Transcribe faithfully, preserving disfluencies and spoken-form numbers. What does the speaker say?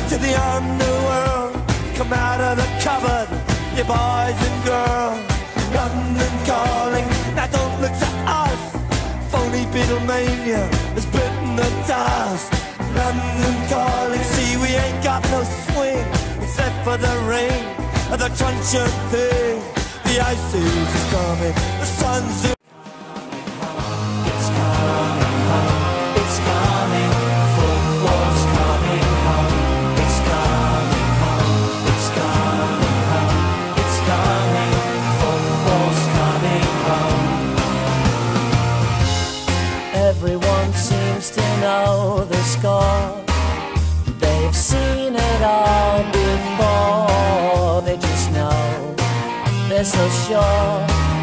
to the underworld. Come out of the cupboard, you boys and girls. London calling, now don't look to us. Phony Beatlemania has bitten the dust. London calling, see we ain't got no swing except for the rain and the truncheon thing. The ice age is coming, the sun's in. It's coming home, it's coming, football's coming home. It's coming home, it's coming home, it's coming, football's coming home. Everyone seems to know the score. They've seen it all before. They just know, they're so sure